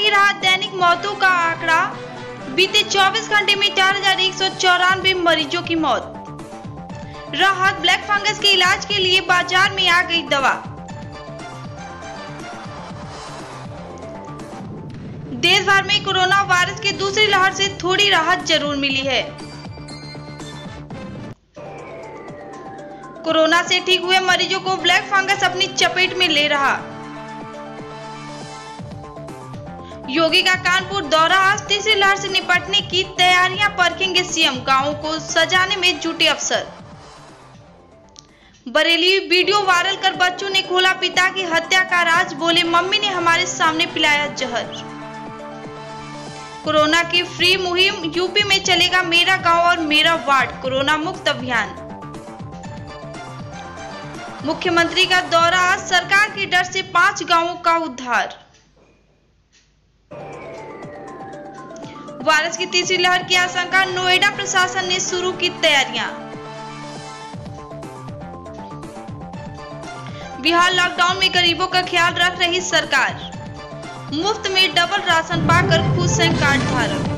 नहीं रहा दैनिक मौतों का आंकड़ा, बीते 24 घंटे में 4194 मरीजों की मौत। राहत, ब्लैक फंगस के इलाज के लिए बाजार में आ गई दवा। देश भर में कोरोना वायरस की दूसरी लहर से थोड़ी राहत जरूर मिली है। कोरोना से ठीक हुए मरीजों को ब्लैक फंगस अपनी चपेट में ले रहा। योगी का कानपुर दौरा, आज तीसरी लहर से निपटने की तैयारियां परखेंगे सीएम, गांवों को सजाने में जुटे अफसर। बरेली, वीडियो वायरल कर बच्चों ने खोला पिता की हत्या का राज, बोले मम्मी ने हमारे सामने पिलाया जहर। कोरोना की फ्री मुहिम, यूपी में चलेगा मेरा गांव और मेरा वार्ड कोरोना मुक्त अभियान। मुख्यमंत्री का दौरा, आज सरकार के डर से 5 गांवों का उद्धार। वायरस की तीसरी लहर की आशंका, नोएडा प्रशासन ने शुरू की तैयारियां। बिहार लॉकडाउन में गरीबों का ख्याल रख रही सरकार, मुफ्त में डबल राशन पाकर खुश हैं कार्ड धारक।